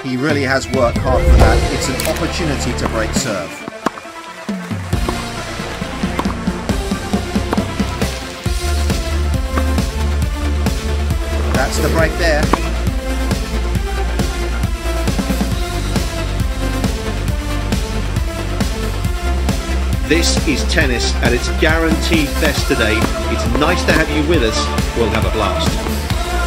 He really has worked hard for that. It's an opportunity to break serve. That's the break there. This is tennis and it's guaranteed best today. It's nice to have you with us. We'll have a blast.